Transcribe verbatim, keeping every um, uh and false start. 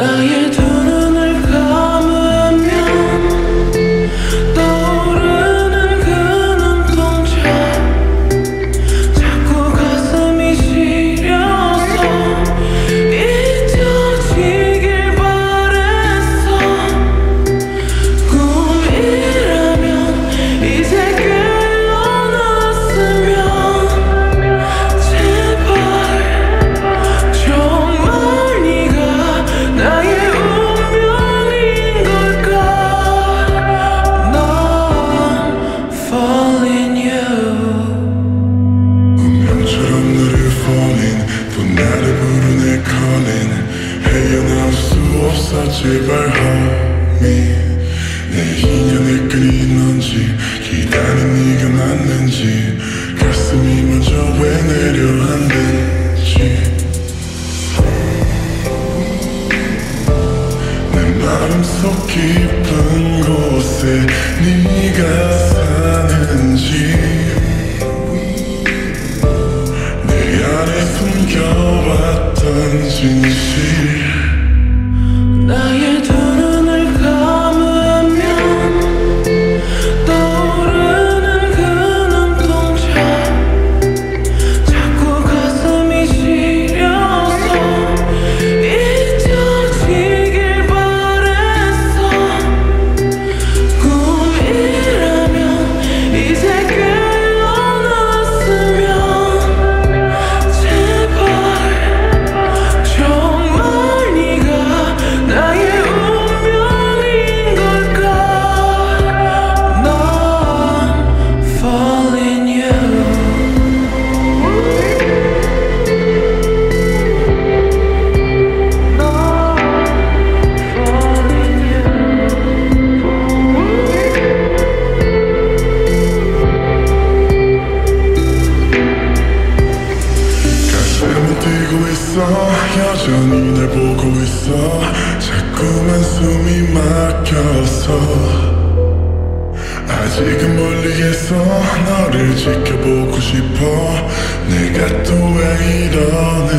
나의 두 눈을 감으면 떠오르는 그 눈동자 자꾸 가슴이 시려서 잊혀지길 바랬어. 꿈이라면 이제 깨어났으면 제발 정말 네가 나의 운명인 걸까. 넌 falling you. 운명처럼 너를 falling 또 나를 부르네 calling 헤어나올 수 없어 제발 homie. 내 인연을 끊이는지 기다린 네가 맞는지 가슴이 먼저 왜 내려앉는지 내 마음속 깊은 곳에 네가 사는지 내 안에 숨겨왔던 진실. 나의 두 눈을 감으면 떠오르는 그 눈동자 자꾸 가슴이 시려서 잊혀지길 바랬어. 꿈이라면 이제 깨어났으면 제발 정말 네가 나의 운명인 걸까. 넌 falling you. 넌 falling you. 가슴은 뛰고 있어 여전히 날 보고 있어 자꾸만 숨이 막혀서 아직은 멀리에서 너를 지켜보고 싶어 내가 또 왜 이러나